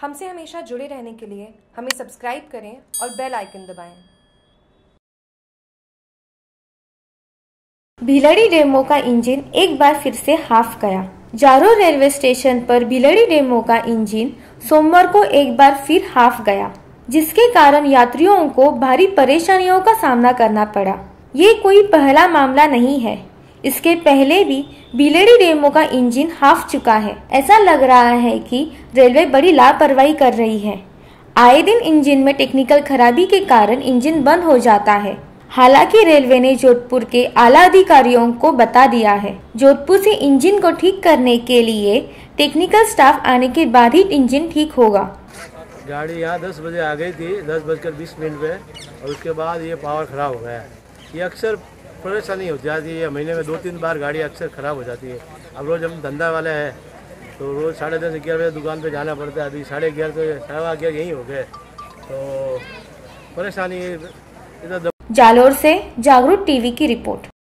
हमसे हमेशा जुड़े रहने के लिए हमें सब्सक्राइब करें और बेल आइकन दबाएं। भिलड़ी डेमो का इंजन एक बार फिर से हाफ गया। जारो रेलवे स्टेशन पर भिलड़ी डेमो का इंजन सोमवार को एक बार फिर हाफ गया, जिसके कारण यात्रियों को भारी परेशानियों का सामना करना पड़ा। ये कोई पहला मामला नहीं है, इसके पहले भी भिलड़ी डेमो का इंजन हाफ चुका है। ऐसा लग रहा है कि रेलवे बड़ी लापरवाही कर रही है। आए दिन इंजन में टेक्निकल खराबी के कारण इंजन बंद हो जाता है। हालांकि रेलवे ने जोधपुर के आला अधिकारियों को बता दिया है। जोधपुर से इंजन को ठीक करने के लिए टेक्निकल स्टाफ आने के बाद ही इंजन ठीक होगा। गाड़ी यहाँ 10 बजे आ गई थी, 10:20 पे, और उसके बाद ये पावर खराब हो गया। ये अक्सर परेशानी हो जाती है, महीने में 2-3 बार गाड़ी अक्सर ख़राब हो जाती है। अब रोज़ हम धंधा वाले हैं तो रोज़ 10:30-11 बजे दुकान पे जाना पड़ता है। अभी 11:30 से 11:15 यहीं हो गए, तो परेशानी इधर। जालोर से जागरूक टीवी की रिपोर्ट।